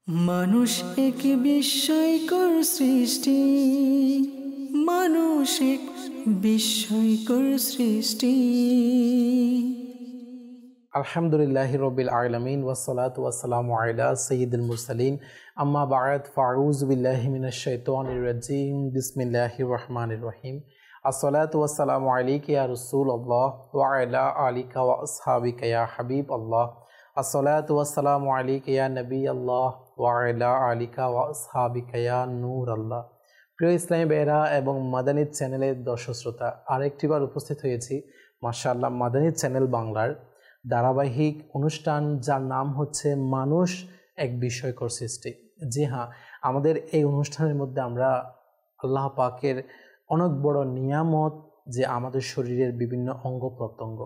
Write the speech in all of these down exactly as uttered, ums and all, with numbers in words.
মানুষ এক বিস্ময়কর সৃষ্টি, মানুষ এক বিস্ময়কর সৃষ্টি। আলহামদুলিল্লাহি রব্বিল আলামিন ওয়াসসালাতু ওয়াসসালামু আলা সাইয়্যিদিল মুরসালিন আম্মা বা'দ ফাউযু বিল্লাহি মিনাশ শাইতানির রাজিম বিসমিল্লাহির রহমানির রহিম। আসসালাতু ওয়াসসালামু আলাইকা ইয়া রাসূলুল্লাহ ওয়া আলা আলিকা ওয়া আসহাবিকা ইয়া হাবিবাল্লাহ। আসসালাতু ওয়াসসালামু আলাইকা ইয়া নবিয়াল্লাহ ওয়া আলা আলিকা ওয়া আসহাবিকা ইয়া নূরাল্লাহ। প্রিয় ইসলামী ভাইয়েরা এবং মাদানী চ্যানেলের দর্শক শ্রোতা, আরেকটিবার উপস্থিত হয়েছি মাশাআল্লাহ মাদানী চ্যানেল বাংলার ধারাবাহিক অনুষ্ঠান, যার নাম হচ্ছে মানুষ এক বিস্ময়কর সৃষ্টি। জি হ্যাঁ, আমাদের এই অনুষ্ঠানের মধ্যে আমরা আল্লাহ পাকের অনেক বড় নিয়ামত, যে আমাদের শরীরের বিভিন্ন অঙ্গ প্রত্যঙ্গ,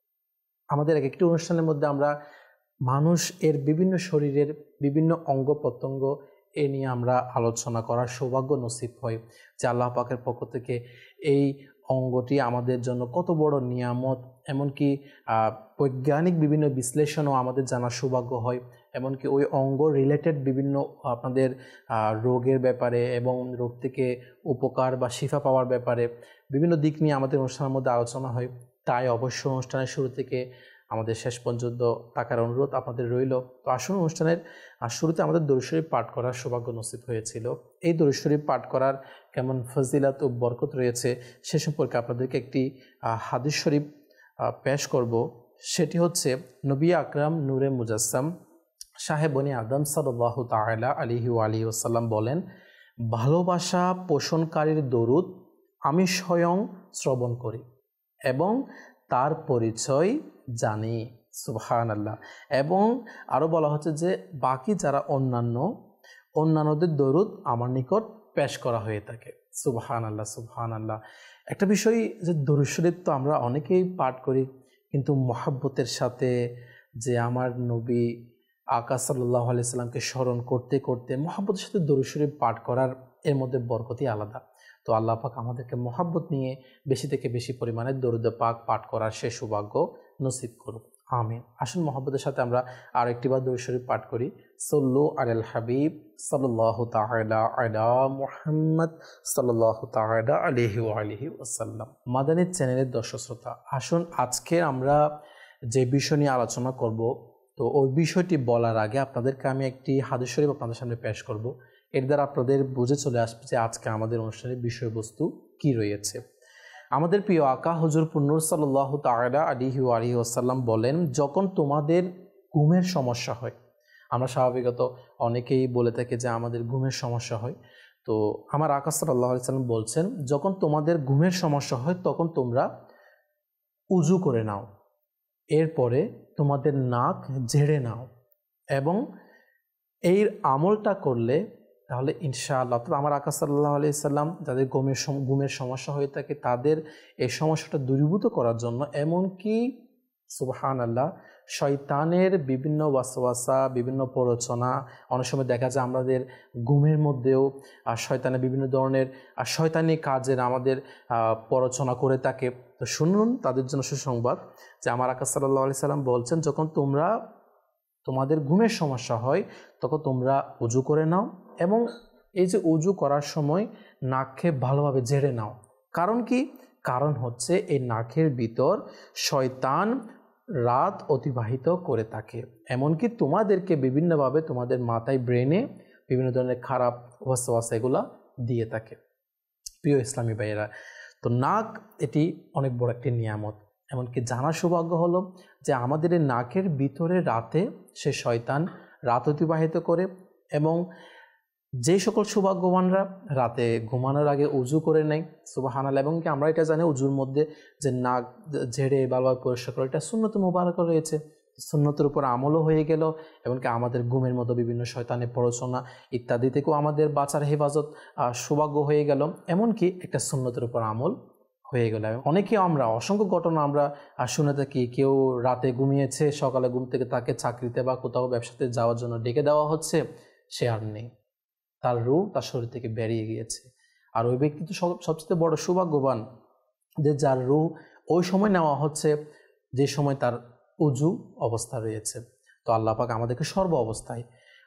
আমাদের এক একটি অনুষ্ঠানের মধ্যে আমরা মানুষ এর বিভিন্ন শরীরের বিভিন্ন অঙ্গ প্রত্যঙ্গ এ নিয়ে আমরা আলোচনা করার সৌভাগ্য নসিব হয়, যে আল্লাহ পাকের পক্ষ থেকে এই অঙ্গটি আমাদের জন্য কত বড় নিয়ামত। এমনকি বৈজ্ঞানিক বিভিন্ন বিশ্লেষণও আমাদের জানার সৌভাগ্য হয়, এমনকি ওই অঙ্গ রিলেটেড বিভিন্ন আপনাদের রোগের ব্যাপারে এবং রোগ থেকে উপকার বা শিফা পাওয়ার ব্যাপারে বিভিন্ন দিক নিয়ে আমাদের অনুষ্ঠানের মধ্যে আলোচনা হয়। তাই অবশ্য অনুষ্ঠানের শুরু থেকে আমাদের শেষ পর্যন্ত থাকার অনুরোধ আপনাদের রইল। তো আসুন, অনুষ্ঠানের শুরুতে আমাদের দরুদ শরীফ পাঠ করার সৌভাগ্য নসিব হয়েছিল। এই দরুদ শরীফ পাঠ করার কেমন ফজিলত ও বরকত রয়েছে সে সম্পর্কে আপনাদেরকে একটি হাদিস শরীফ পেশ করব। সেটি হচ্ছে নবী আকরাম নূরে মুজাসসাম শাহে বনি আদম সাল্লাল্লাহু তাআলা আলাইহি ওয়া আলিহি ওয়াসাল্লাম বলেন, ভালোবাসা পোষণকারীর দরুদ আমি স্বয়ং শ্রবণ করি এবং তার পরিচয় জানি। সুবহানাল্লাহ। এবং আরও বলা হচ্ছে যে বাকি যারা অন্যান্য অন্যান্যদের দরুদ আমার নিকট পেশ করা হয়ে থাকে। সুবহানাল্লাহ, সুবহানাল্লাহ। একটা বিষয় যে দরুদ শরীফ তো আমরা অনেকেই পাঠ করি, কিন্তু মহাব্বতের সাথে যে আমার নবী আকা সাল্লাল্লাহু আলাইহি সাল্লামকে স্মরণ করতে করতে মহাব্বতের সাথে দরুদ শরীফ পাঠ করার এর মধ্যে বরকতই আলাদা। তো আল্লাহ পাক আমাদেরকে মহাব্বত নিয়ে বেশি থেকে বেশি পরিমাণে দরুদ পাক পাঠ করার সে সৌভাগ্য নসিব করুক, আমিন। আসুন, মহাব্বতের সাথে আমরা আর একটিবার দরুদ শরীফ পাঠ করি। সাল্লু আলাল হাবিব সাল্লাল্লাহু তাআলা আলা মুহাম্মদ সাল্লাল্লাহু তাআলা আলাইহি ওয়া আলিহি ওয়াসাল্লাম। মাদানী চ্যানেলের দর্শক শ্রোতা, আসুন আজকে আমরা যে বিষয় নিয়ে আলোচনা করব, তো ওই বিষয়টি বলার আগে আপনাদেরকে আমি একটি হাদিস শরীফ আপনাদের সামনে পেশ করব। এর দ্বারা আপনাদের বুঝে চলে আসবে যে আজকে আমাদের অনুষ্ঠানের বিষয়বস্তু কি রয়েছে। আমাদের প্রিয় আকা হুজুর পুন্নুর সাল্লাল্লাহু তাআলা আলাইহি ওয়া আলিহি ওয়াসাল্লাম বলেন, যখন তোমাদের ঘুমের সমস্যা হয়, আমরা স্বাভাবিকত অনেকেই বলে থাকি যে আমাদের ঘুমের সমস্যা হয়, তো আমার আকা সাল্লাল্লাহু আলাইহি ওয়াসাল্লাম বলছেন, যখন তোমাদের ঘুমের সমস্যা হয় তখন তোমরা উজু করে নাও, এরপরে তোমাদের নাক ঝেড়ে নাও এবং এই আমলটা করলে তাহলে ইনশাআল্লাহ, তো আমার আকা সাল্লাল্লাহু আলাইহি সাল্লাম যাদের ঘুমের ঘুমের সমস্যা হয়ে থাকে তাদের এই সমস্যাটা দূরীভূত করার জন্য, এমনকি সুবহানাল্লাহ, শয়তানের বিভিন্ন ওয়াসওয়াসা, বিভিন্ন প্ররোচনা, অনেক সময় দেখা যায় আমাদের ঘুমের মধ্যেও শয়তানের বিভিন্ন ধরনের শয়তানি কাজের আমাদের প্ররোচনা করে থাকে। তো শুনুন তাদের জন্য সুসংবাদ, যে আমার আকা সাল্লাল্লাহু আলাইহি সাল্লাম বলছেন, যখন তোমরা তোমাদের ঘুমের সমস্যা হয় তখন তোমরা উজু করে নাও এবং এই যে উজু করার সময় নাককে ভালোভাবে ঝেড়ে নাও। কারণ কি? কারণ হচ্ছে এই নাকের ভিতর শয়তান রাত অতিবাহিত করে থাকে, এমনকি তোমাদেরকে বিভিন্নভাবে তোমাদের মাথায় ব্রেনে বিভিন্ন ধরনের খারাপ ওয়াসওয়াসা এগুলা দিয়ে থাকে। প্রিয় ইসলামী ভাইয়েরা, তো নাক এটি অনেক বড় একটি নিয়ামত। এমনকি জানার সৌভাগ্য হলো যে আমাদের এই নাকের ভিতরে রাতে সে শয়তান রাত অতিবাহিত করে, এবং যে সকল সৌভাগ্যবানরা রাতে ঘুমানোর আগে উজু করে নেয়, সুবহানাল্লাহ, এবং কি আমরা এটা জানি উজুর মধ্যে যে নাক ঝেড়ে বারবার পরিষ্কার করে, এটা সুন্নত মুবারক রয়েছে, সুন্নতের উপর আমলও হয়ে গেল, এমনকি আমাদের ঘুমের মতো বিভিন্ন শয়তানের প্ররোচনা ইত্যাদি থেকেও আমাদের বাঁচার হেফাজত সৌভাগ্য হয়ে গেল, এমনকি একটা সুন্নতের উপর আমল হয়ে গেল। অনেকে আমরা অসংখ্য ঘটনা আমরা শুনে থাকি, কেউ রাতে ঘুমিয়েছে, সকালে ঘুম থেকে তাকে চাকরিতে বা কোথাও ব্যবসাতে যাওয়ার জন্য ডেকে দেওয়া হচ্ছে, সে আর নেই, তার রূহ তার শরীর থেকে বেরিয়ে গিয়েছে। আর ওই ব্যক্তি তো সবচেয়ে বড় সৌভাগ্যবান, যে যার রূহ ওই সময় নেওয়া হচ্ছে যে সময় তার উজু অবস্থা রয়েছে। তো আল্লাহ পাক আমাদেরকে সর্ব অবস্থায়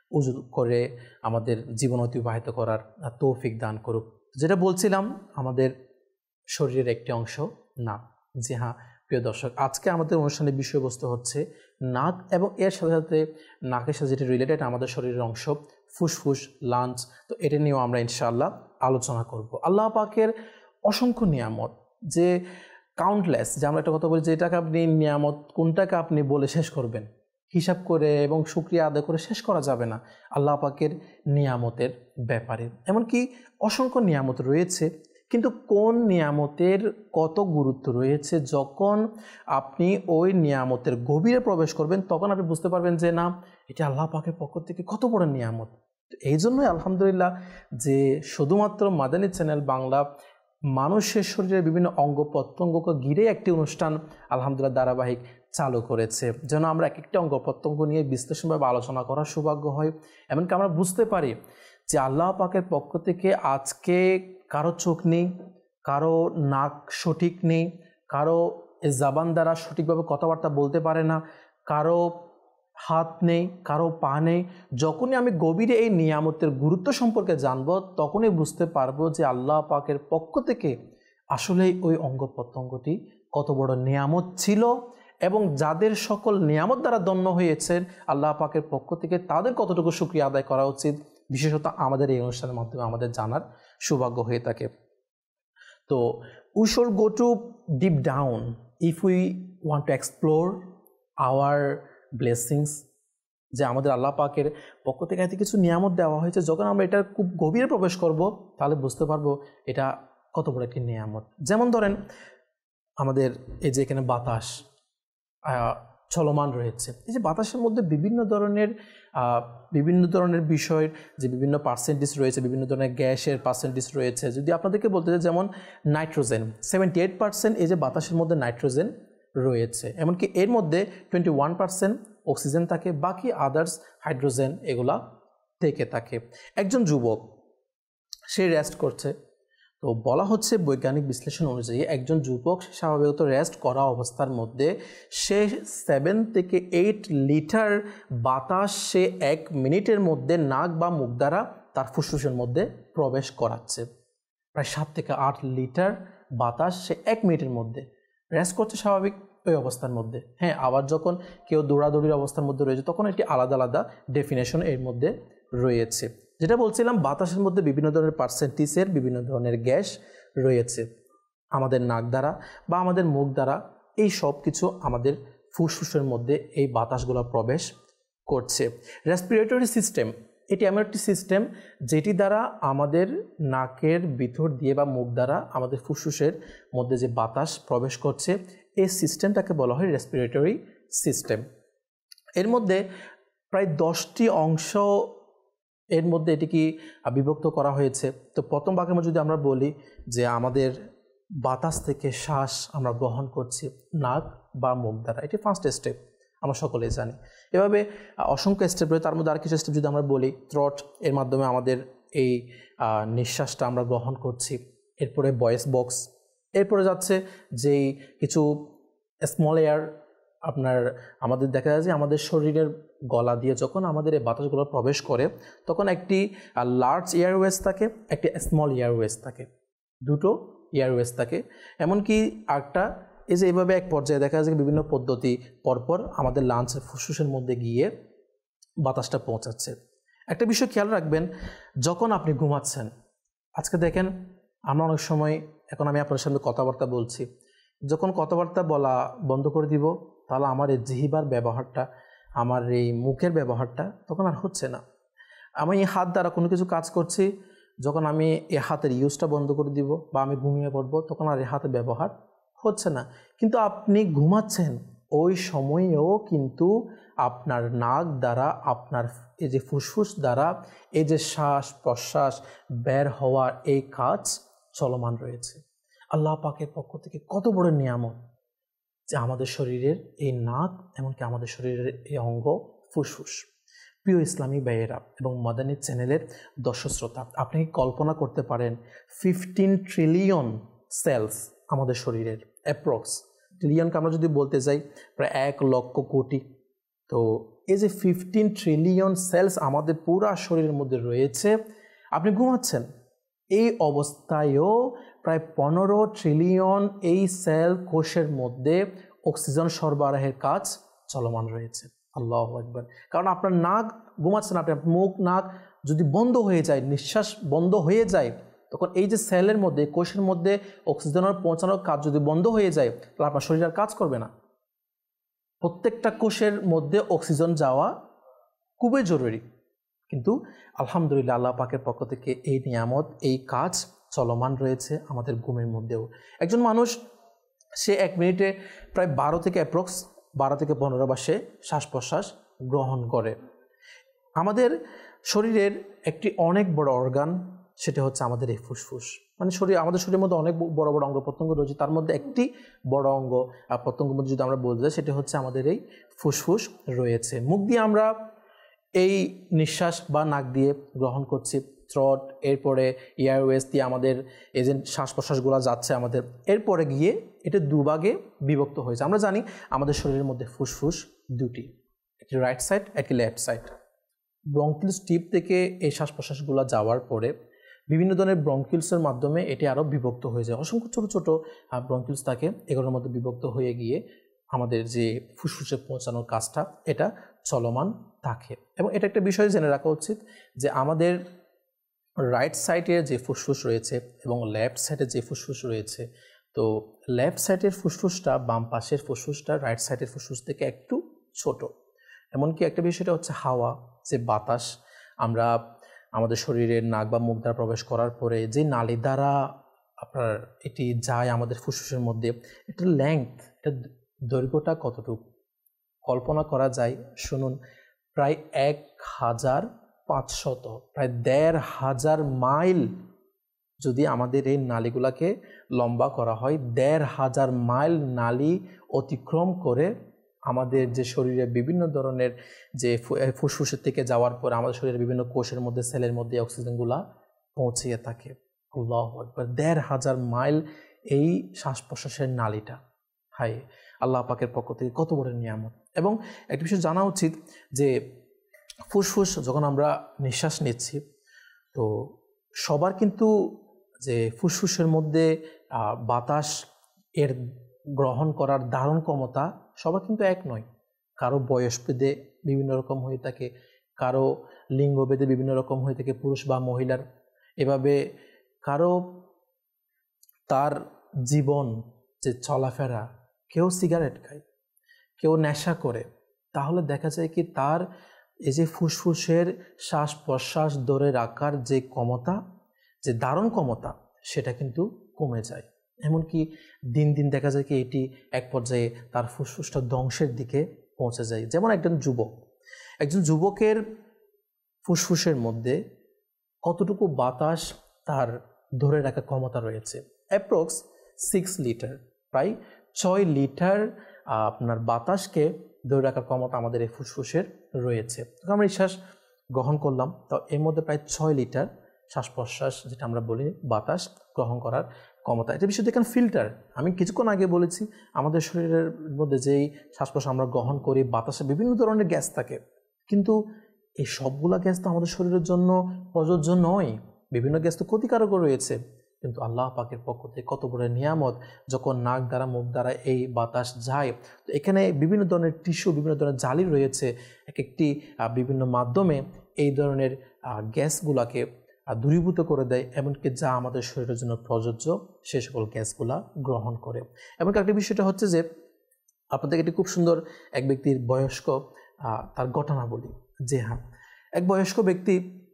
উজু করে আমাদের জীবন অতিবাহিত করার তৌফিক দান করুক। যেটা বলছিলাম, আমাদের শরীরের একটি অংশ নাক। জি হ্যাঁ প্রিয় দর্শক, আজকে আমাদের অনুষ্ঠানের বিষয়বস্তু হচ্ছে নাক, এবং এর সাথে সাথে নাকের সাথে যেটা রিলেটেড আমাদের শরীরের অংশ ফুসফুস, লাঞ্চ। তো এটা নিয়েও আমরা ইনশাআল্লাহ আলোচনা করব। আল্লাহ পাকের অসংখ্য নিয়ামত, যে কাউন্টলেস, যে আমরা একটা কথা বলি যে এটাকে আপনি নিয়ামত কোনটাকে আপনি বলে শেষ করবেন, হিসাব করে এবং শুকরিয়া আদায় করে শেষ করা যাবে না আল্লাহ পাকের নিয়ামতের ব্যাপারে। এমনকি অসংখ্য নিয়ামত রয়েছে, কিন্তু কোন নিয়ামতের কত গুরুত্ব রয়েছে, যখন আপনি ওই নিয়ামতের গভীরে প্রবেশ করবেন তখন আপনি বুঝতে পারবেন যে না, এটা আল্লাহ পাকের পক্ষ থেকে কত বড় নিয়ামত। এই জন্যই আলহামদুলিল্লাহ যে শুধুমাত্র মাদানী চ্যানেল বাংলা মানুষের শরীরের বিভিন্ন অঙ্গ প্রত্যঙ্গকে ঘিরে একটি অনুষ্ঠান আলহামদুলিল্লাহ ধারাবাহিক চালু করেছে, যেন আমরা এক একটা অঙ্গ প্রত্যঙ্গ নিয়ে বিশ্লেষণভাবে আলোচনা করার সৌভাগ্য হয়। এমনকি আমরা বুঝতে পারি যে আল্লাহ পাকের পক্ষ থেকে আজকে কারো চোখ নেই, কারো নাক সঠিক নেই, কারো জাবান দ্বারা সঠিকভাবে কথাবার্তা বলতে পারে না, কারো হাত নেই, কারো পা নেই। যখনই আমি গভীরে এই নিয়ামতের গুরুত্ব সম্পর্কে জানব, তখনই বুঝতে পারবো যে আল্লাহ পাকের পক্ষ থেকে আসলেই ওই অঙ্গ প্রত্যঙ্গটি কত বড় নিয়ামত ছিল, এবং যাদের সকল নিয়ামত দ্বারা ধন্য হয়েছেন আল্লাহ পাকের পক্ষ থেকে তাদের কতটুকু শুকরিয়া আদায় করা উচিত, বিশেষত আমাদের এই অনুষ্ঠানের মাধ্যমে আমাদের জানার সৌভাগ্য হয়ে থাকে। তো we should go to deep down if we want to explore our blessings, যে আমাদের আল্লাহ পাকের পক্ষ থেকে এত কিছু নিয়ামত দেওয়া হয়েছে। যখন আমরা এটা খুব গভীরে প্রবেশ করব তাহলে বুঝতে পারবো এটা কত বড় একটি নিয়ামত। যেমন ধরেন আমাদের এই যে এখানে বাতাস চলমান রয়েছে, এই যে বাতাসের মধ্যে বিভিন্ন ধরনের বিভিন্ন ধরনের বিষয়ের যে বিভিন্ন পার্সেন্টেজ রয়েছে, বিভিন্ন ধরনের গ্যাসের পার্সেন্টেজ রয়েছে। যদি আপনাদেরকে বলতে চাই, যেমন নাইট্রোজেন সেভেন্টি এইট পার্সেন্ট এই যে বাতাসের মধ্যে নাইট্রোজেন রয়েছে, এমনকি এর মধ্যে টোয়েন্টি ওয়ান পার্সেন্ট অক্সিজেন থাকে, বাকি আদার্স হাইড্রোজেন এগুলা থেকে থাকে। একজন যুবক সে রেস্ট করছে, তো বলা হচ্ছে বৈজ্ঞানিক বিশ্লেষণ অনুযায়ী একজন যুবক স্বাভাবিকত রেস্ট করা অবস্থার মধ্যে সে সেভেন থেকে এইট লিটার বাতাস সে এক মিনিটের মধ্যে নাক বা মুখ দ্বারা তার ফুসফুসের মধ্যে প্রবেশ করাচ্ছে। প্রায় সাত থেকে আট লিটার বাতাস সে এক মিনিটের মধ্যে রেস্ট করছে স্বাভাবিক ওই অবস্থার মধ্যে। হ্যাঁ, আবার যখন কেউ দৌড়াদৌড়ির অবস্থার মধ্যে রয়েছে তখন একটি আলাদা আলাদা ডেফিনেশন এর মধ্যে রয়েছে। যেটা বলছিলাম, বাতাসের মধ্যে বিভিন্ন ধরনের পার্সেন্টেজের বিভিন্ন ধরনের গ্যাস রয়েছে। আমাদের নাক দ্বারা বা আমাদের মুখ দ্বারা এই সব কিছু আমাদের ফুসফুসের মধ্যে এই বাতাসগুলো প্রবেশ করছে। রেসপিরেটরি সিস্টেম এটি এমন একটি সিস্টেম যেটি দ্বারা আমাদের নাকের ভিতর দিয়ে বা মুখ দ্বারা আমাদের ফুসফুসের মধ্যে যে বাতাস প্রবেশ করছে, এই সিস্টেমটাকে বলা হয় রেসপিরেটরি সিস্টেম। এর মধ্যে প্রায় দশটি অংশ এর মধ্যে এটিকে বিভক্ত করা হয়েছে। তো প্রথম ভাগের মধ্যে যদি আমরা বলি যে আমাদের বাতাস থেকে শ্বাস আমরা গ্রহণ করছি নাক বা মুখ দ্বারা, এটি ফার্স্ট স্টেপ, আমরা সকলেই জানি। এভাবে অসংখ্য স্টেপ রয়েছে, তার মধ্যে আর কিছু স্টেপ যদি আমরা বলি, থ্রট এর মাধ্যমে আমাদের এই নিঃশ্বাসটা আমরা গ্রহণ করছি। এরপরে ভয়েস বক্স, এরপরে যাচ্ছে যেই কিছু স্মল এয়ার, আপনার আমাদের দেখা যায় যে আমাদের শরীরের গলা দিয়ে যখন আমাদের এই বাতাসগুলো প্রবেশ করে তখন একটি লার্জ এয়ারওয়েজ থাকে, একটি স্মল এয়ারওয়েজ থাকে, দুটো এয়ারওয়েজ থাকে। এমনকি একটা এই যে এইভাবে এক পর্যায়ে দেখা যায় বিভিন্ন পদ্ধতি পরপর আমাদের লাঞ্চের ফুসফুসের মধ্যে গিয়ে বাতাসটা পৌঁছাচ্ছে। একটা বিষয় খেয়াল রাখবেন, যখন আপনি ঘুমাচ্ছেন, আজকে দেখেন আমরা অনেক সময়, এখন আমি আপনার সামনে কথাবার্তা বলছি, যখন কথাবার্তা বলা বন্ধ করে দিব তাহলে আমার এই জিহ্বার ব্যবহারটা, আমার এই মুখের ব্যবহারটা তখন আর হচ্ছে না। আমি এই হাত দ্বারা কোনো কিছু কাজ করছি, যখন আমি এই হাতের ইউজটা বন্ধ করে দিব বা আমি ঘুমিয়ে পড়বো তখন আর এই হাতের ব্যবহার হচ্ছে না। কিন্তু আপনি ঘুমাচ্ছেন ওই সময়েও কিন্তু আপনার নাক দ্বারা, আপনার এই যে ফুসফুস দ্বারা এই যে শ্বাস প্রশ্বাস বের হওয়ার এই কাজ চলমান রয়েছে। আল্লাহ পাকের পক্ষ থেকে কত বড় নিয়ামত যে আমাদের শরীরের এই নাক, এমনকি আমাদের শরীরের এই অঙ্গ ফুসফুস। প্রিয় ইসলামী ভাইয়েরা এবং মাদানী চ্যানেলের দর্শক শ্রোতা, আপনি কি কল্পনা করতে পারেন ফিফটিন ট্রিলিয়ন সেলস আমাদের শরীরের, অ্যাপ্রক্স ট্রিলিয়নকে আমরা যদি বলতে যাই প্রায় এক লক্ষ কোটি। তো এই যে ফিফটিন ট্রিলিয়ন সেলস আমাদের পুরা শরীরের মধ্যে রয়েছে, আপনি ঘুমাচ্ছেন, এই অবস্থায়ও প্রায় পনেরো ট্রিলিয়ন এই সেল কোষের মধ্যে অক্সিজেন সরবরাহের কাজ চলমান রয়েছে। আল্লাহু আকবার। কারণ আপনার নাক ঘুমাচ্ছেন, আপনার মুখ নাক যদি বন্ধ হয়ে যায়, নিঃশ্বাস বন্ধ হয়ে যায়, তখন এই যে সেলের মধ্যে কোষের মধ্যে অক্সিজেনের পৌঁছানোর কাজ যদি বন্ধ হয়ে যায়, তাহলে আপনার শরীর আর কাজ করবে না। প্রত্যেকটা কোষের মধ্যে অক্সিজেন যাওয়া খুবই জরুরি। কিন্তু আলহামদুলিল্লাহ আল্লাহ পাকের পক্ষ থেকে এই নিয়ামত, এই কাজ চলমান রয়েছে আমাদের ঘুমের মধ্যেও। একজন মানুষ সে এক মিনিটে প্রায় বারো থেকে অ্যাপ্রক্স বারো থেকে পনেরো বার সে শ্বাস প্রশ্বাস গ্রহণ করে। আমাদের শরীরের একটি অনেক বড় অর্গান, সেটা হচ্ছে আমাদের এই ফুসফুস। মানে শরীর, আমাদের শরীরের মধ্যে অনেক বড় বড় অঙ্গ প্রত্যঙ্গ রয়েছে, তার মধ্যে একটি বড় অঙ্গ আর প্রত্যঙ্গের মধ্যে যদি আমরা বলতে যাই, সেটা হচ্ছে আমাদের এই ফুসফুস রয়েছে। মুখ দিয়ে আমরা এই নিঃশ্বাস বা নাক দিয়ে গ্রহণ করছি, থ্রট, এরপরে এয়ারওয়েজ দিয়ে আমাদের এই যে শ্বাস প্রশ্বাসগুলো যাচ্ছে আমাদের, এরপরে গিয়ে এটা দুভাগে বিভক্ত হয়েছে। আমরা জানি আমাদের শরীরের মধ্যে ফুসফুস দুটি, একটি রাইট সাইড, একটি লেফট সাইড। ব্রঙ্কিলস টিপ থেকে এই শ্বাস প্রশ্বাসগুলো যাওয়ার পরে বিভিন্ন ধরনের ব্রঙ্কিলসের মাধ্যমে এটি আরও বিভক্ত হয়ে যায়। অসংখ্য ছোটো ছোটো ব্রঙ্কিলস থাকে, এগুলোর মধ্যে বিভক্ত হয়ে গিয়ে আমাদের যে ফুসফুসে পৌঁছানোর কাজটা এটা চলমান থাকে। এবং এটা একটা বিষয় জেনে রাখা উচিত যে আমাদের রাইট সাইডের যে ফুসফুস রয়েছে এবং লেফট সাইডের যে ফুসফুস রয়েছে, তো লেফট সাইডের ফুসফুসটা বাম পাশের ফুসফুসটা রাইট সাইডের ফুসফুস থেকে একটু ছোট। এমনকি একটা বিষয়টা হচ্ছে হাওয়া, যে বাতাস আমরা আমাদের শরীরের নাক বা মুখ দ্বারা প্রবেশ করার পরে যে নালী দ্বারা আপনার এটি যায় আমাদের ফুসফুসের মধ্যে, এটার লেংথ, এটা দৈর্ঘ্যটা কতটুকু কল্পনা করা যায় শুনুন। প্রায় এক হাজার পাঁচশত প্রায় দেড় হাজার মাইল যদি আমাদের এই নালীগুলাকে লম্বা করা হয়, দেড় হাজার মাইল নালী অতিক্রম করে আমাদের যে শরীরে বিভিন্ন ধরনের যে ফুসফুসের থেকে যাওয়ার পর আমাদের শরীরের বিভিন্ন কোষের মধ্যে, সেলের মধ্যে অক্সিজেনগুলা পৌঁছিয়ে থাকে। আল্লাহু আকবার, দেড় হাজার মাইল এই শ্বাস প্রশ্বাসের নালীটা। হাই, আল্লাহ পাকের পক্ষ থেকে কত বড় নিয়ামত। এবং একটা বিষয় জানা উচিত যে ফুসফুস যখন আমরা নিঃশ্বাস নিচ্ছি, তো সবার কিন্তু যে ফুসফুসের মধ্যে বাতাস এর গ্রহণ করার ধারণ ক্ষমতা সবার কিন্তু এক নয়। কারো বয়স ভেদে বিভিন্ন রকম হয়ে থাকে, কারো লিঙ্গভেদে বিভিন্ন রকম হয়ে থাকে, পুরুষ বা মহিলার। এভাবে কারো তার জীবন যে চলাফেরা, কেউ সিগারেট খায়, কেউ নেশা করে, তাহলে দেখা যায় কি তার এই যে ফুসফুসের শ্বাস প্রশ্বাস ধরে রাখার যে ক্ষমতা, যে ধারণ ক্ষমতা, সেটা কিন্তু কমে যায়। এমনকি দিন দিন দেখা যায় কি এটি এক পর্যায়ে তার ফুসফুসটা ধ্বংসের দিকে পৌঁছে যায়। যেমন একজন যুবক, একজন যুবকের ফুসফুসের মধ্যে কতটুকু বাতাস তার ধরে রাখার ক্ষমতা রয়েছে? অ্যাপ্রক্স সিক্স লিটার, প্রায় ছয় লিটার আপনার বাতাসকে ধরে রাখার ক্ষমতা আমাদের এই ফুসফুসের রয়েছে। তো আমরা নিঃশ্বাস গ্রহণ করলাম, তো এর মধ্যে প্রায় ছয় লিটার শ্বাস প্রশ্বাস, যেটা আমরা বলি বাতাস গ্রহণ করার ক্ষমতা। এটা বিষয় দেখেন ফিল্টার, আমি কিছুক্ষণ আগে বলেছি আমাদের শরীরের মধ্যে যেই শ্বাস প্রশ্বাস আমরা গ্রহণ করি, বাতাসে বিভিন্ন ধরনের গ্যাস থাকে, কিন্তু এই সবগুলা গ্যাস তো আমাদের শরীরের জন্য প্রযোজ্য নয়। বিভিন্ন গ্যাস তো ক্ষতিকারক রয়েছে, কিন্তু আল্লাহ পাকের পক্ষ থেকে কত বড় নিয়ামত, যখন নাক দ্বারা মুখ দ্বারা এই বাতাস যায়, তো এখানে বিভিন্ন ধরনের টিস্যু, বিভিন্ন ধরনের জালি রয়েছে, এক একটি বিভিন্ন মাধ্যমে এই ধরনের গ্যাসগুলাকে দূরীভূত করে দেয়, এমনকি যা আমাদের শরীরের জন্য প্রযোজ্য সে সকল গ্যাসগুলা গ্রহণ করে। এমনকি একটা বিষয়টা হচ্ছে যে আপনাদের এটি খুব সুন্দর এক ব্যক্তির বয়স্ক তার ঘটনা বলি। যে হ্যাঁ, এক বয়স্ক ব্যক্তি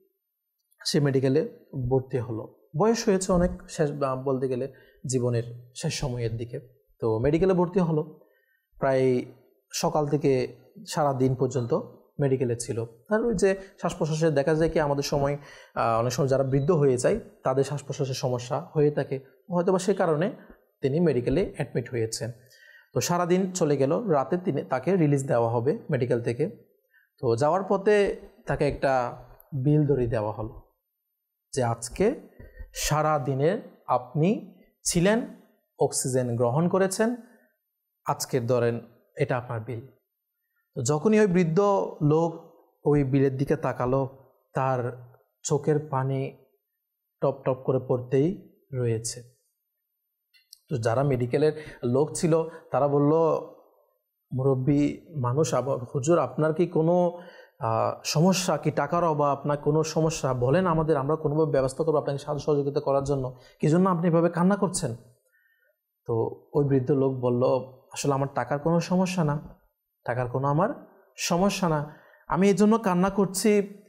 সে মেডিকেলে ভর্তি হলো, বয়স হয়েছে অনেক, শেষ বলতে গেলে জীবনের শেষ সময়ের দিকে। তো মেডিকেলে ভর্তি হলো, প্রায় সকাল থেকে সারা দিন পর্যন্ত মেডিকেলে ছিল। তার ওই যে শ্বাস প্রশ্বাসে দেখা যায় কি আমাদের সময় অনেক সময় যারা বৃদ্ধ হয়ে যায় তাদের শ্বাস প্রশ্বাসের সমস্যা হয়ে থাকে, হয়তো বা সে কারণে তিনি মেডিকেলে অ্যাডমিট হয়েছেন। তো সারাদিন চলে গেল, রাতে তিনি তাকে রিলিজ দেওয়া হবে মেডিকেল থেকে। তো যাওয়ার পথে তাকে একটা বিল ধরিয়ে দেওয়া হলো যে আজকে সারা দিনের আপনি ছিলেন, অক্সিজেন গ্রহণ করেছেন, আজকের ধরেন এটা আপনার বিল। তো যখনই ওই বৃদ্ধ লোক ওই বিলের দিকে তাকালো, তার চোখের পানি টপ টপ করে পড়তেই রয়েছে। তো যারা মেডিকেলের লোক ছিল তারা বলল, মুরব্বী মানুষ, হুজুর আপনার কি কোনো সমস্যা, কি টাকার অভাব, আপনার কোনো সমস্যা বলেন আমাদের, আমরা কোনোভাবে ব্যবস্থা করবো আপনাকে সাহায্য সহযোগিতা করার জন্য, কি জন্য আপনি এভাবে কান্না করছেন? তো ওই বৃদ্ধ লোক বলল, আসলে আমার টাকার কোনো সমস্যা না, টাকার কোনো আমার সমস্যা না, আমি এই জন্য কান্না করছি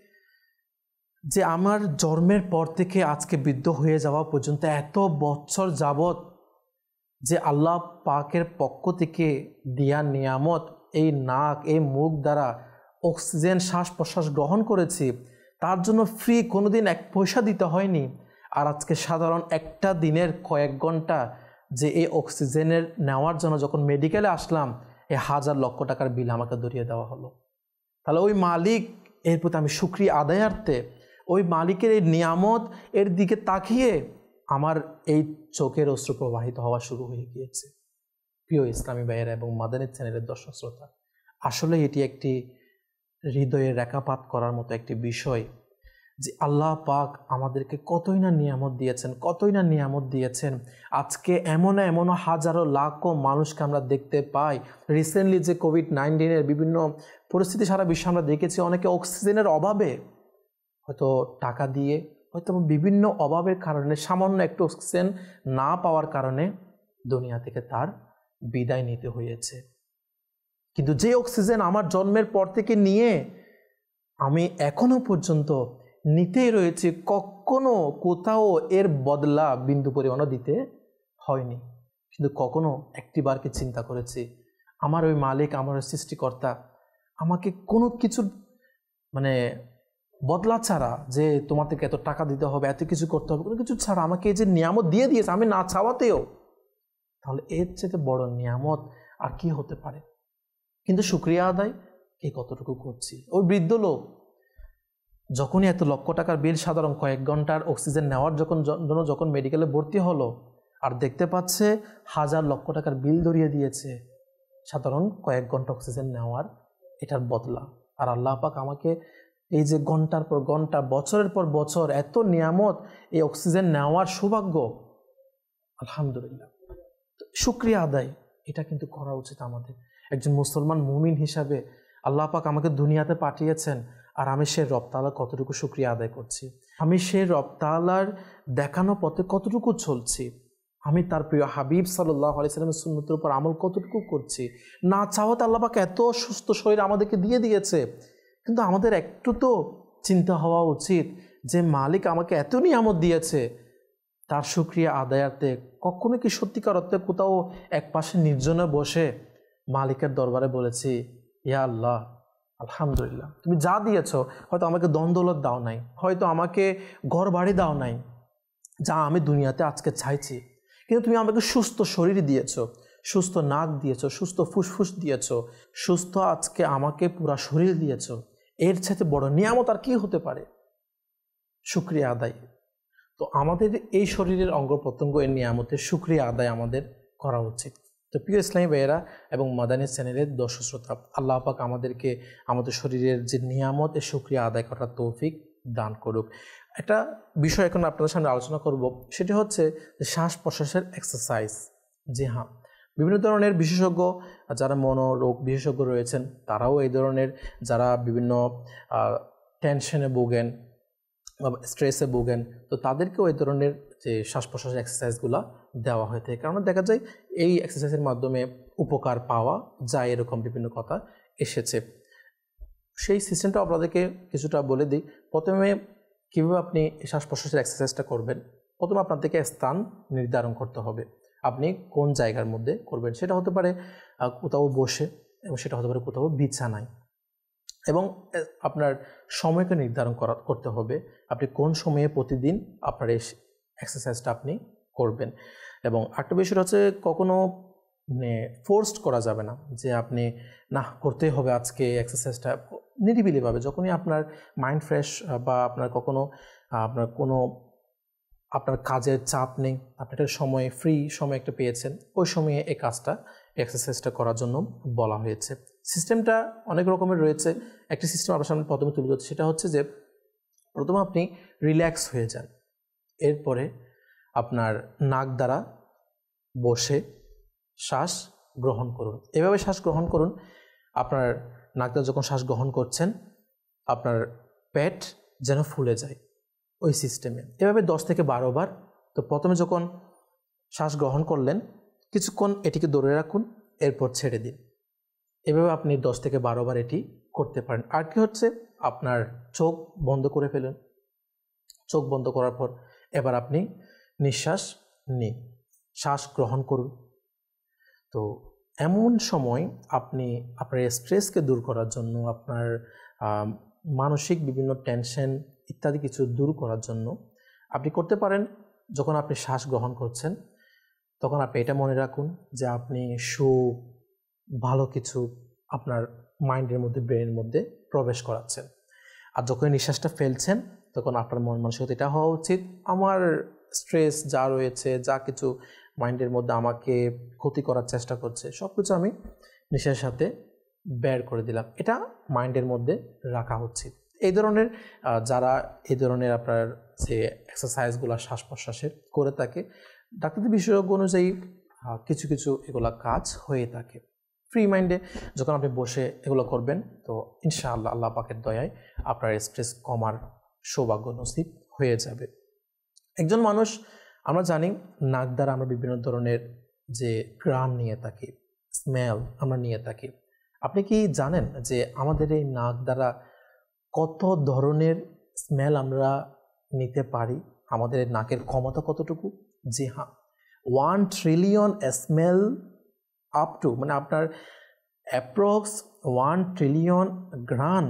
যে আমার জন্মের পর থেকে আজকে বৃদ্ধ হয়ে যাওয়া পর্যন্ত এত বছর যাবত যে আল্লাহ পাকের পক্ষ থেকে দিয়া নিয়ামত, এই নাক এই মুখ দ্বারা অক্সিজেন শ্বাস প্রশ্বাস গ্রহণ করেছি, তার জন্য ফ্রি কোনো দিন এক পয়সা দিতে হয়নি। আর আজকে সাধারণ একটা দিনের কয়েক ঘন্টা যে এই অক্সিজেনের নেওয়ার জন্য যখন মেডিকেলে আসলাম, এই হাজার লক্ষ টাকার বিল আমাকে ধরিয়ে দেওয়া হলো। তাহলে ওই মালিক, এর প্রতি আমি শুকরিয়া আদায়ার্থে ওই মালিকের এই নিয়ামত এর দিকে তাকিয়ে আমার এই চোখের অশ্রু প্রবাহিত হওয়া শুরু হয়ে গিয়েছে। প্রিয় ইসলামী ভাইয়েরা এবং মাদানী চ্যানেলের দর্শক শ্রোতা, আসলে এটি একটি হৃদয়ে রেখাপাত করার মতো একটি বিষয় যে আল্লাহ পাক আমাদেরকে কতই না নিয়ামত দিয়েছেন, কতই না নিয়ামত দিয়েছেন। আজকে এমন এমনও হাজারো লাখো মানুষকে আমরা দেখতে পাই। রিসেন্টলি যে কোভিড নাইন্টিনের বিভিন্ন পরিস্থিতি সারা বিশ্বে আমরা দেখেছি, অনেকে অক্সিজেনের অভাবে হয়তো টাকা দিয়ে, হয়তো বিভিন্ন অভাবের কারণে, সামান্য একটু অক্সিজেন না পাওয়ার কারণে দুনিয়া থেকে তার বিদায় নিতে হয়েছে। কিন্তু যে অক্সিজেন আমার জন্মের পর থেকে নিয়ে আমি এখনো পর্যন্ত নিতেই রয়েছে, কখনো কোথাও এর বদলা বিন্দু পরিমাণও দিতে হয়নি। কিন্তু কখনো একটিবার কি চিন্তা করেছি আমার ওই মালিক, আমার ওই সৃষ্টিকর্তা আমাকে কোনো কিছু মানে বদলা ছাড়া, যে তোমার থেকে এত টাকা দিতে হবে, এত কিছু করতে হবে, কোনো কিছু ছাড়া আমাকে এই যে নিয়ামত দিয়ে দিয়েছে আমি না চাওয়াতেও, তাহলে এর চেয়ে বড় নিয়ামত আর কি হতে পারে? কিন্তু শুকরিয়া আদায় কে কতটুকু করছি? ওই বৃদ্ধ লোক যখনই এত লক্ষ টাকার বিল সাধারণ কয়েক ঘন্টার অক্সিজেন নেওয়ার যখন জন্য যখন মেডিকেলে ভর্তি হলো, আর দেখতে পাচ্ছে হাজার লক্ষ টাকার বিল ধরিয়ে দিয়েছে সাধারণ কয়েক ঘন্টা অক্সিজেন নেওয়ার, এটার বদলা। আর আল্লাহ পাক আমাকে এই যে ঘন্টার পর ঘন্টা, বছরের পর বছর এত নিয়ামত, এই অক্সিজেন নেওয়ার সৌভাগ্য, আলহামদুলিল্লাহ, শুকরিয়া আদায় এটা কিন্তু করা উচিত আমাদের। একজন মুসলমান মুমিন হিসাবে আল্লাহ পাক আমাকে দুনিয়াতে পাঠিয়েছেন, আর আমি সেই রব তাআলার কতটুকু শুকরিয়া আদায় করছি, আমি সেই রব তাআলার দেখানো পথে কতটুকু চলছি, আমি তার প্রিয় হাবিব সাল্লাল্লাহু আলাইহি সাল্লামের সুন্নতের উপর আমল কতটুকু করছি। না চাওয়াতে আল্লাহ পাক এত সুস্থ শরীর আমাদেরকে দিয়ে দিয়েছে, কিন্তু আমাদের একটু তো চিন্তা হওয়া উচিত যে মালিক আমাকে এত নিয়ামত দিয়েছে, তার শুকরিয়া আদায়ার্থে কখনো কি সত্যিকার অর্থে কোথাও এক পাশে নির্জনে বসে মালিকের দরবারে বলেছি, ইয়া আল্লাহ আলহামদুলিল্লাহ, তুমি যা দিয়েছো, হয়তো আমাকে দ্বন্দ্বলত দাও নাই, হয়তো আমাকে ঘর বাড়ি দাও নাই, যা আমি দুনিয়াতে আজকে চাইছি, কিন্তু তুমি আমাকে সুস্থ শরীর দিয়েছো, সুস্থ নাক দিয়েছো, সুস্থ ফুসফুস দিয়েছো, সুস্থ আজকে আমাকে পুরা শরীর দিয়েছো, এর সাথে বড় নিয়ামত আর কি হতে পারে? শুকরিয়া আদায়। তো আমাদের এই শরীরের অঙ্গ প্রত্যঙ্গ এর নিয়ামতের শুকরিয়া আদায় আমাদের করা উচিত। তো প্রিয় ইসলামী ভাইয়েরা এবং মাদানী চ্যানেলের দর্শক শ্রোতা, আল্লাহ পাক আমাদেরকে আমাদের শরীরের যে নিয়ামত এর শুকরিয়া আদায় করার তৌফিক দান করুক। একটা বিষয় এখন আপনাদের সামনে আলোচনা করব, সেটি হচ্ছে শ্বাস প্রশ্বাসের এক্সারসাইজ। জি হ্যাঁ, বিভিন্ন ধরনের বিশেষজ্ঞ, যারা মনোরোগ বিশেষজ্ঞ রয়েছেন, তারাও এই ধরনের, যারা বিভিন্ন টেনশনে ভোগেন বা স্ট্রেসে ভোগেন, তো তাদেরকেও এই ধরনের যে শ্বাস প্রশ্বাসের এক্সারসাইজগুলো দেওয়া হয়ে থাকে। কারণ দেখা যায় এই এক্সারসাইজের মাধ্যমে উপকার পাওয়া যায়, এরকম বিভিন্ন কথা এসেছে। সেই সিস্টেমটা আপনাদেরকে কিছুটা বলে দিই। প্রথমে কীভাবে আপনি শ্বাস প্রশ্বাসের এক্সারসাইজটা করবেন, প্রথমে আপনাদেরকে স্থান নির্ধারণ করতে হবে। আপনি কোন জায়গার মধ্যে করবেন, সেটা হতে পারে কোথাও বসে, এবং সেটা হতে পারে কোথাও বিছানায়, এবং আপনার সময়কে নির্ধারণ করা করতে হবে আপনি কোন সময়ে প্রতিদিন আপনার এই এক্সারসাইজটা আপনি করবেন। এবং একটা বিষয় হচ্ছে, কখনো মানে ফোর্সড করা যাবে না যে আপনি না করতেই হবে আজকে এক্সারসাইজটা। নিরিবিলিভাবে যখনই আপনার মাইন্ড ফ্রেশ, বা আপনার কখনো আপনার কোনো আপনার কাজের চাপ নেই, আপনি একটা সময় ফ্রি সময় একটা পেয়েছেন, ওই সময়ে এই কাজটা এক্সারসাইজটা করার জন্য বলা হয়েছে। সিস্টেমটা অনেক রকমের রয়েছে। একটি সিস্টেম আপনার সামনে প্রথমে তুলে ধরছি, সেটা হচ্ছে যে প্রথমে আপনি রিল্যাক্স হয়ে যান, এরপরে আপনার নাক দ্বারা বসে শ্বাস গ্রহণ করুন। এভাবে শ্বাস গ্রহণ করুন। আপনার নাক দ্বারা যখন শ্বাস গ্রহণ করছেন আপনার পেট যেন ফুলে যায়, ওই সিস্টেমে এভাবে দশ থেকে বারো বার। তো প্রথমে যখন শ্বাস গ্রহণ করলেন কিছুক্ষণ এটিকে ধরে রাখুন, এরপর ছেড়ে দিন। এভাবে আপনি দশ থেকে বারো বার এটি করতে পারেন। আর কি হচ্ছে, আপনার চোখ বন্ধ করে ফেলুন। চোখ বন্ধ করার পর এবার আপনি নিঃশ্বাস নিন, শ্বাস গ্রহণ করুন। তো এমন সময় আপনি আপনার স্ট্রেসকে দূর করার জন্য, আপনার মানসিক বিভিন্ন টেনশন ইত্যাদি কিছু দূর করার জন্য আপনি করতে পারেন, যখন আপনি শ্বাস গ্রহণ করছেন তখন আপনি এটা মনে রাখুন যে আপনি সুখ, ভালো কিছু আপনার মাইন্ডের মধ্যে, ব্রেনের মধ্যে প্রবেশ করাচ্ছেন। আর যখন নিঃশ্বাসটা ফেলছেন তখন আপনার মন মানসিকতা এটা হওয়া উচিত, আমার স্ট্রেস যা রয়েছে, যা কিছু মাইন্ডের মধ্যে আমাকে ক্ষতি করার চেষ্টা করছে, সব কিছু আমি নিঃশ্বাসের সাথে বের করে দিলাম। এটা মাইন্ডের মধ্যে রাখা উচিত। এই ধরনের যারা এই ধরনের আপনার যে এক্সারসাইজগুলো শ্বাস প্রশ্বাসের করে থাকে, ডাক্তারদের বিশেষজ্ঞ অনুযায়ী কিছু কিছু এগুলা কাজ হয়ে থাকে। ফ্রি মাইন্ডে যখন আপনি বসে এগুলো করবেন তো ইনশাআল্লাহ আল্লাহ পাকের দয়ায় আপনার স্ট্রেস কমার সৌভাগ্য নসিব হয়ে যাবে। একজন মানুষ, আমরা জানি নাক দ্বারা আমরা বিভিন্ন ধরনের যে ঘ্রাণ নিয়ে থাকি, স্মেল আমরা নিয়ে থাকি। আপনি কি জানেন যে আমাদের এই নাক দ্বারা কত ধরনের স্মেল আমরা নিতে পারি? আমাদের নাকের ক্ষমতা কতটুকু? জি হ্যাঁ, one trillion smell up to, মানে আপনার অ্যাপ্রক্স ওয়ান ট্রিলিয়ন ঘ্রাণ,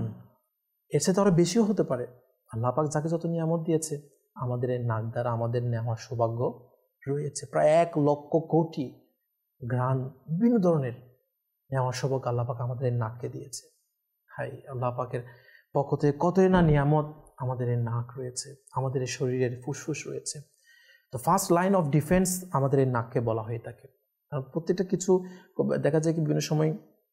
এর সাথে আরও বেশিও হতে পারে। আল্লাহ পাক যাকে যত নিয়ামত দিয়েছে, আমাদের এই নাক দ্বারা আমাদের নেওয়ার সৌভাগ্য রয়েছে। প্রায় এক লক্ষ কোটি ঘ্রাণ বিভিন্ন ধরনের নেওয়ার সৌভাগ্য আল্লাহ পাক আমাদের এই নাককে দিয়েছে। হাই, আল্লাহ পাকের পক্ষ থেকে কতই না নিয়ামত আমাদের এই নাক রয়েছে, আমাদের এই শরীরের ফুসফুস রয়েছে। তো ফার্স্ট লাইন অফ ডিফেন্স আমাদের এই নাককে বলা হয়ে থাকে। কারণ প্রত্যেকটা কিছু দেখা যায় কি, বিভিন্ন সময়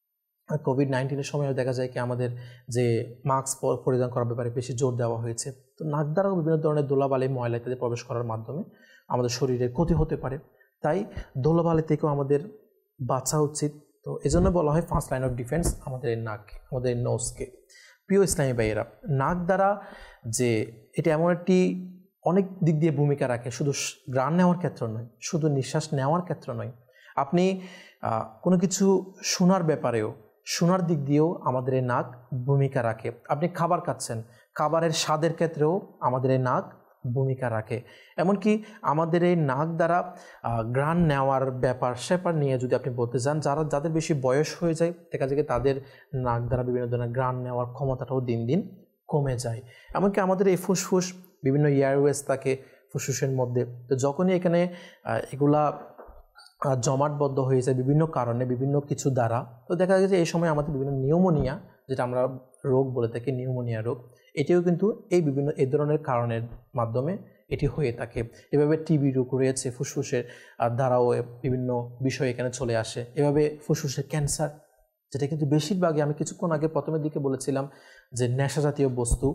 কোভিড নাইন্টিনের সময়ও দেখা যায় কি আমাদের যে মাস্ক পরিধান করার ব্যাপারে বেশি জোর দেওয়া হয়েছে। তো নাক দ্বারাও বিভিন্ন ধরনের ধুলাবালি, ময়লা ইত্যাদি প্রবেশ করার মাধ্যমে আমাদের শরীরে ক্ষতি হতে পারে। তাই ধুলাবালি থেকেও আমাদের বাঁচা উচিত। তো এজন্য বলা হয় ফার্স্ট লাইন অফ ডিফেন্স আমাদের এই নাককে, আমাদের এই নোজকে। প্রিয় ইসলামী ভাইয়েরা, নাক দ্বারা যে এটা এমন একটি অনেক দিক দিয়ে ভূমিকা রাখে, শুধু ঘ্রাণ নেওয়ার ক্ষেত্রে নয়, শুধু নিঃশ্বাস নেওয়ার ক্ষেত্রে নয়, আপনি কোনো কিছু শোনার ব্যাপারেও, শোনার দিক দিয়েও আমাদের এই নাক ভূমিকা রাখে। আপনি খাবার খাচ্ছেন, খাবারের স্বাদের ক্ষেত্রেও আমাদের এই নাক ভূমিকা রাখে। এমনকি আমাদের এই নাক দ্বারা ঘ্রাণ নেওয়ার ব্যাপার স্যাপার নিয়ে যদি আপনি বলতে চান, যারা যাদের বেশি বয়স হয়ে যায় দেখা যায় তাদের নাক দ্বারা বিভিন্ন ধরনের ঘ্রাণ নেওয়ার ক্ষমতাটাও দিন দিন কমে যায়। এমনকি আমাদের এই ফুসফুস, বিভিন্ন এয়ারওয়েজ থাকে ফুসফুসের মধ্যে। তো যখনই এখানে এগুলা জমাটবদ্ধ হয়ে যায় বিভিন্ন কারণে, বিভিন্ন কিছু দ্বারা, তো দেখা যায় যে এই সময় আমাদের বিভিন্ন নিউমোনিয়া, যেটা আমরা রোগ বলে থাকি নিউমোনিয়া রোগ, এটিও কিন্তু এই বিভিন্ন এই ধরনের কারণের মাধ্যমে এটি হয়ে থাকে। এভাবে টিবি রোগ রয়েছে, ফুসফুসের দ্বারাও বিভিন্ন বিষয় এখানে চলে আসে। এভাবে ফুসফুসের ক্যান্সার, যেটা কিন্তু বেশিরভাগই আমি কিছুক্ষণ আগে প্রথমের দিকে বলেছিলাম যে নেশা জাতীয় বস্তু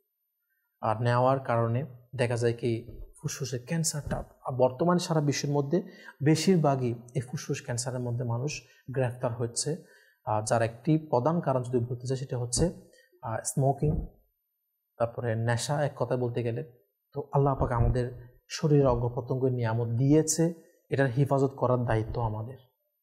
আর নেওয়ার কারণে দেখা যায় কি ফুসফুসের ক্যান্সারটা বর্তমানে সারা বিশ্বের মধ্যে বেশিরভাগই এই ফুসফুস ক্যান্সারের মধ্যে মানুষ গ্রেফতার হচ্ছে। যার একটি প্রধান কারণ যদি বলতে চাই সেটা হচ্ছে স্মোকিং, তারপরে নেশা, এক কথা বলতে গেলে। তো আল্লাহ পাক আমাদের শরীরের অঙ্গপ্রত্যঙ্গের নিয়ামত দিয়েছে, এটার হেফাজত করার দায়িত্ব আমাদের,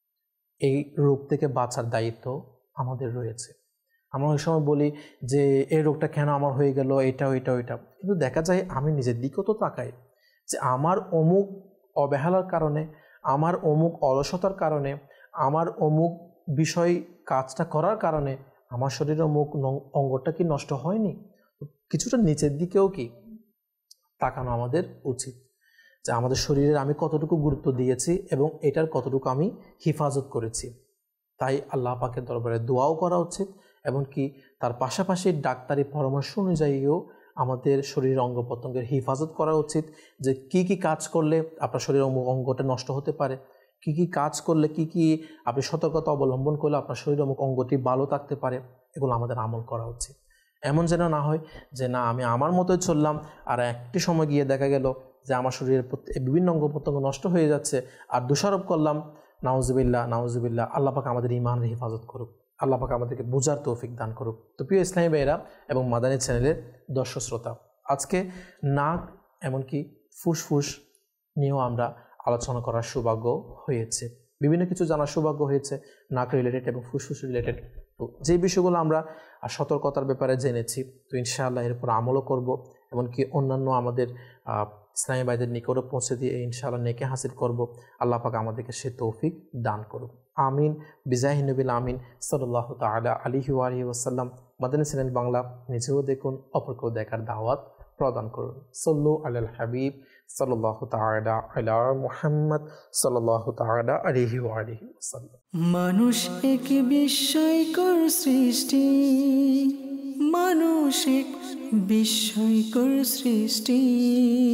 এই রোগ থেকে বাঁচার দায়িত্ব আমাদের রয়েছে। আমরা ওই সময় বলি যে এই রোগটা কেন আমার হয়ে গেল, এটা ওইটা ওইটা, কিন্তু দেখা যায় আমি নিজের দিকেও তো তাকাই যে আমার অমুক অবহেলার কারণে, আমার অমুক অলসতার কারণে, আমার অমুক বিষয় কাজটা করার কারণে আমার শরীরের অমুক অঙ্গটা কি নষ্ট হয়নি? কিছুটা নিচের দিকেও কি তাকানো আমাদের উচিত, যে আমাদের শরীরের আমি কতটুকু গুরুত্ব দিয়েছি এবং এটার কতটুকু আমি হেফাজত করেছি। তাই আল্লাহ পাকের দরবারে দোয়াও করা উচিত, এমনকি তার পাশাপাশি ডাক্তারি পরামর্শ অনুযায়ীও আমাদের শরীরের অঙ্গ প্রত্যঙ্গের হেফাজত করা উচিত, যে কি কি কাজ করলে আপনার শরীরের অঙ্গটা নষ্ট হতে পারে, কি কি কাজ করলে, কি কি আপনি সতর্কতা অবলম্বন করলে আপনার শরীর অমুক অঙ্গটি ভালো থাকতে পারে, এগুলো আমাদের আমল করা উচিত। এমন যেন না হয় যে না আমি আমার মতোই চললাম, আর একটি সময় গিয়ে দেখা গেল যে আমার শরীরের বিভিন্ন অঙ্গ প্রত্যঙ্গ নষ্ট হয়ে যাচ্ছে, আর দোষারোপ করলাম। নাউজুবিল্লাহ নাউজুবিল্লাহ। আল্লাহ পাক আমাদের ঈমানের হেফাজত করুক, আল্লাহ পাক আমাদেরকে বোঝার তৌফিক দান করুক। তো প্রিয় ইসলামী ভাইয়েরা এবং মাদানী চ্যানেলের দর্শক শ্রোতা, আজকে নাক এমনকি ফুসফুস নিয়েও আমরা আলোচনা করার সৌভাগ্য হয়েছে, বিভিন্ন কিছু জানার সৌভাগ্য হয়েছে নাক রিলেটেড এবং ফুসফুস রিলেটেড। তো যে বিষয়গুলো আমরা সতর্কতার ব্যাপারে জেনেছি, তো ইনশাআল্লাহ এর উপর আমলও করব, এমনকি অন্যান্য আমাদের ইসলামী ভাইদের নিকটে পৌঁছে দিয়ে ইনশাআল্লাহ নেকি হাসিল করব। আল্লাহ পাক আমাদেরকে সে তৌফিক দান করুক, আমিন। বিজাহি নবিল আমিন সাল্লাল্লাহু তাআলা আলাইহি ওয়া আলিহি ওয়াসাল্লাম। মাদানী চ্যানেল বাংলা নিজেও দেখুন, অপরকেও দেখার দাওয়াত প্রদান করুন। সল্লু আলাল হাবিব সাল্লাল্লাহু তাআলা আলা মুহাম্মদ সাল্লাল্লাহু তাআলা আলাইহি ওয়া আলিহি ওয়াসাল্লাম। মানুষ এক বিস্ময়কর সৃষ্টি, মানুষ এক বিস্ময়কর সৃষ্টি।